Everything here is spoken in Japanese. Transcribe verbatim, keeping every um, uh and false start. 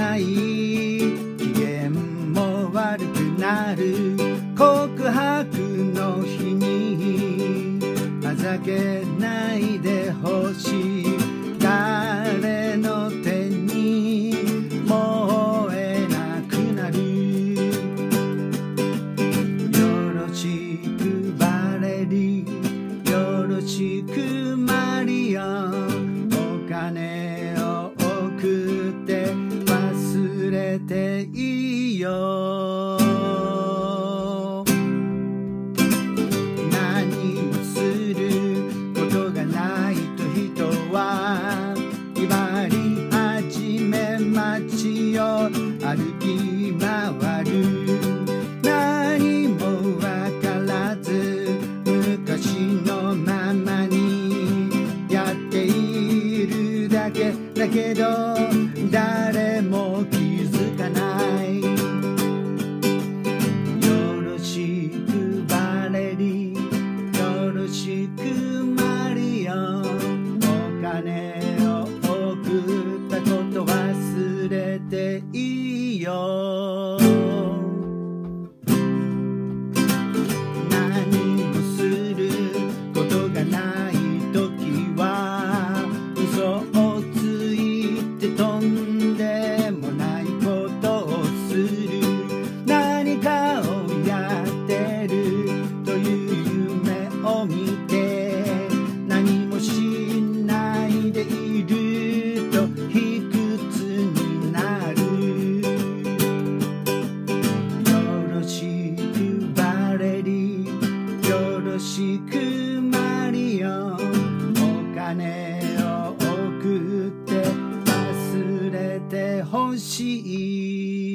ない機嫌も悪くなる告白の日にあざけないでほしい誰の手に燃えなくなるよろしくバレリよろしくマリオお金を送って忘れていいよ何もすることがないと人は威張り始め街を歩き回る何もわからず昔のままにやっているだけだけど誰も気づかないよろしくバレリよろしくマリオお金を送ったこと忘れていいよ何もすることがないときは嘘をついてとんでもないことをする何かをやってるという夢を見て何もしないでいると卑屈になるよろしくバレリよろしくマリオお金を送って忘れてほしい